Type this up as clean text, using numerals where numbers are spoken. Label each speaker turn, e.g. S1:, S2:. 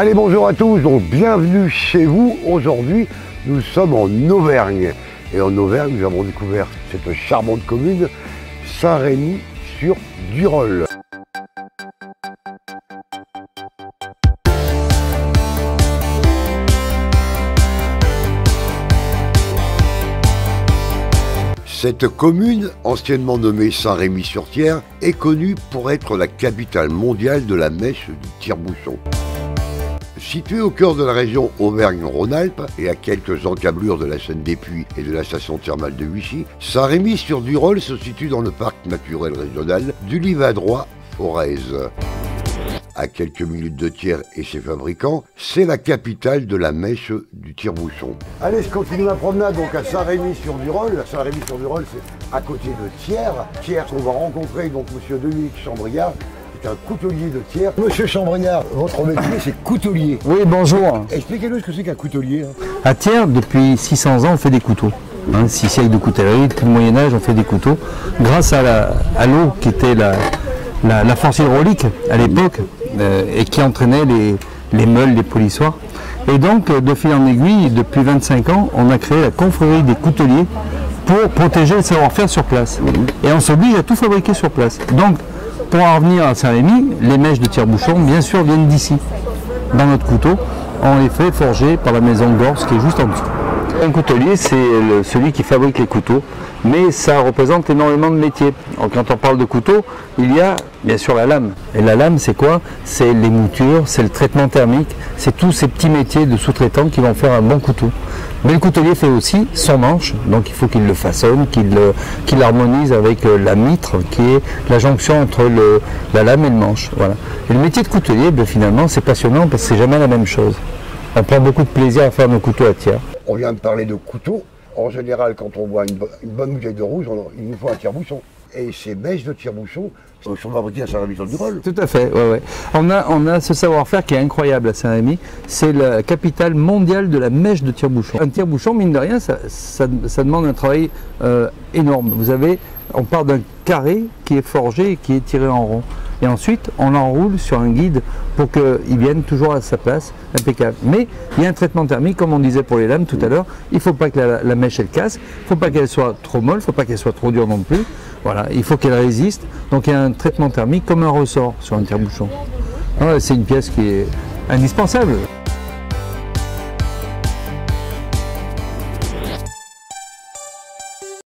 S1: Allez, bonjour à tous, donc bienvenue chez vous. Aujourd'hui, nous sommes en Auvergne. Et en Auvergne, nous avons découvert cette charmante commune, Saint-Rémy-sur-Durolle. Cette commune, anciennement nommée Saint-Rémy-sur-Thiers, est connue pour être la capitale mondiale de la mèche du tire-bouchon. Située au cœur de la région Auvergne-Rhône-Alpes et à quelques encablures de la Seine des Puits et de la station thermale de Vichy, Saint-Rémy-sur-Durolle se situe dans le parc naturel régional du Livadroit-Forez. À quelques minutes de Thiers et ses fabricants, c'est la capitale de la mèche du tire-bouchon. Allez, je continue ma promenade donc à Saint-Rémy-sur-Durolle. Saint-Rémy-sur-Durolle, c'est à côté de Thiers. Thiers, on va rencontrer donc monsieur Dominique Chambriard, qui est un coutelier de Thiers. Monsieur Chambriard, votre métier, c'est coutelier.
S2: Oui, bonjour.
S1: Expliquez-nous ce que c'est qu'un coutelier.
S2: À Thiers, depuis 600 ans, on fait des couteaux. 6 siècles de coutellerie, depuis le Moyen-Âge, on fait des couteaux. Grâce à l'eau qui était la force hydraulique à l'époque, et qui entraînait les meules, les polissoirs. Et donc, de fil en aiguille, depuis 25 ans, on a créé la confrérie des couteliers pour protéger le savoir-faire sur place. Et on s'oblige à tout fabriquer sur place. Donc, pour en revenir à Saint-Rémy, les mèches de tire-bouchon, bien sûr, viennent d'ici. Dans notre couteau, on les fait forger par la maison Gorce qui est juste en dessous. Un coutelier, c'est celui qui fabrique les couteaux, mais ça représente énormément de métiers. Alors, quand on parle de couteau, il y a bien sûr la lame. Et la lame, c'est quoi? C'est les moutures, c'est le traitement thermique, c'est tous ces petits métiers de sous-traitants qui vont faire un bon couteau. Mais le coutelier fait aussi son manche, donc il faut qu'il le façonne, qu'il l'harmonise avec la mitre, qui est la jonction entre la lame et le manche. Voilà. Et le métier de coutelier, finalement, c'est passionnant parce que c'est jamais la même chose. On prend beaucoup de plaisir à faire nos couteaux à Thiers.
S1: On vient de parler de couteaux. En général, quand on voit une bonne bouteille de rouge, il nous faut un tire-bouchon. Et ces mèches de tire-bouchon sont fabriquées à Saint-Rémy-sur-Durolle.
S2: Tout à fait, ouais. On a ce savoir-faire qui est incroyable à Saint-Rémy. C'est la capitale mondiale de la mèche de tire-bouchon. Un tire-bouchon, mine de rien, ça demande un travail énorme. On part d'un carré qui est forgé et qui est tiré en rond. Et ensuite, on l'enroule sur un guide pour qu'il vienne toujours à sa place, impeccable. Mais il y a un traitement thermique, comme on disait pour les lames tout à l'heure. Il ne faut pas que la mèche elle casse, il ne faut pas qu'elle soit trop molle, il ne faut pas qu'elle soit trop dure non plus. Voilà, il faut qu'elle résiste. Donc il y a un traitement thermique comme un ressort sur un tire-bouchon. C'est une pièce qui est indispensable.